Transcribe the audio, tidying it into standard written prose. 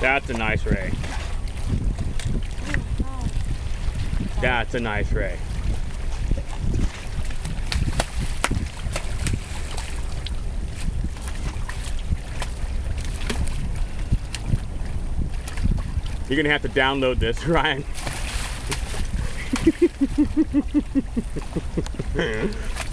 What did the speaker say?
That's a nice ray. That's a nice ray. You're gonna have to download this, Ryan.